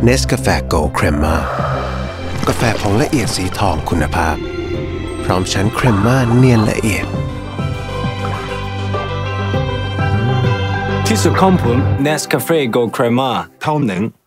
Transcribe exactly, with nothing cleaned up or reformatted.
Nescafe Gold Crema กาแฟผงละเอียดสีทองคุณภาพพร้อมชั้นเครมม่าเนียนละเอียดที่สุดของผม Nescafe Gold Crema เท่านั้น